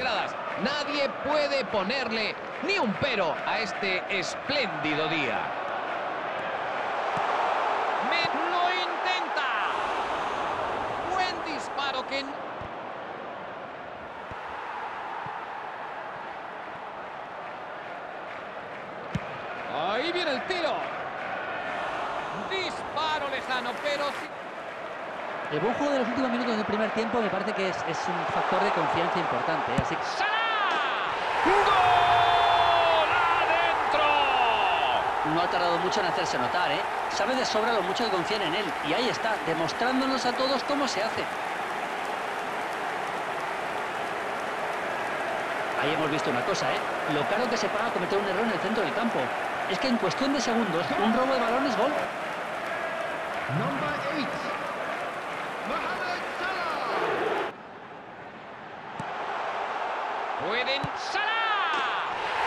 gradas. Nadie puede ponerle ni un pero a este espléndido día. Lo intenta. Buen disparo que... Ahí viene el tiro. Disparo lejano, pero... El buen juego de los últimos minutos del primer tiempo me parece que es un factor de confianza importante, ¿eh? Así que... ¡Gol! ¡Adentro! No ha tardado mucho en hacerse notar, ¿eh? Sabe de sobra lo mucho que confían en él. Y ahí está, demostrándonos a todos cómo se hace. Ahí hemos visto una cosa, ¿eh? Lo caro que se paga cometer un error en el centro del campo. Es que en cuestión de segundos, un robo de balón es gol. Number 8, Mohamed Salah. Pueden Salah.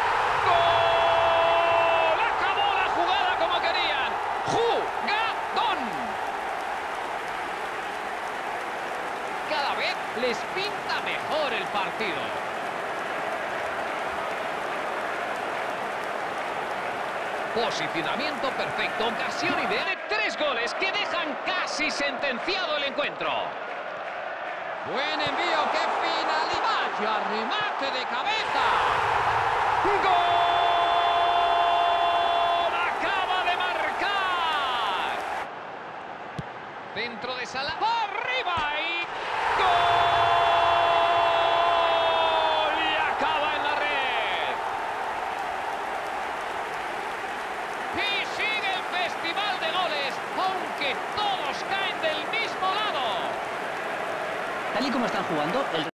¡Gol! Acabó la jugada como querían. ¡Jugadón! Cada vez les pinta mejor el partido. Posicionamiento perfecto, ocasión ideal de 3 goles que dejan casi sentenciado el encuentro. Buen envío, que finalidad, ya remate de cabeza. ¡Gol! Acaba de marcar. Dentro de Salah, arriba y ¡gol! Y acaba en la red. Y sigue el festival de goles, aunque todos caen del mismo lado. Tal y como están jugando, el